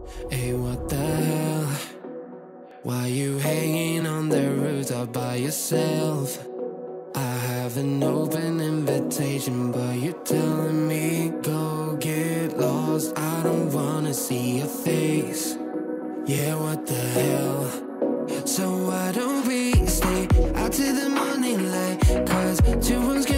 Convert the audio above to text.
Hey, what the hell? Why you hanging on the rooftop by yourself? I have an open invitation, but you're telling me go get lost. I don't wanna see your face. Yeah, what the hell? So why don't we stay out till the morning light? 'Cause two ones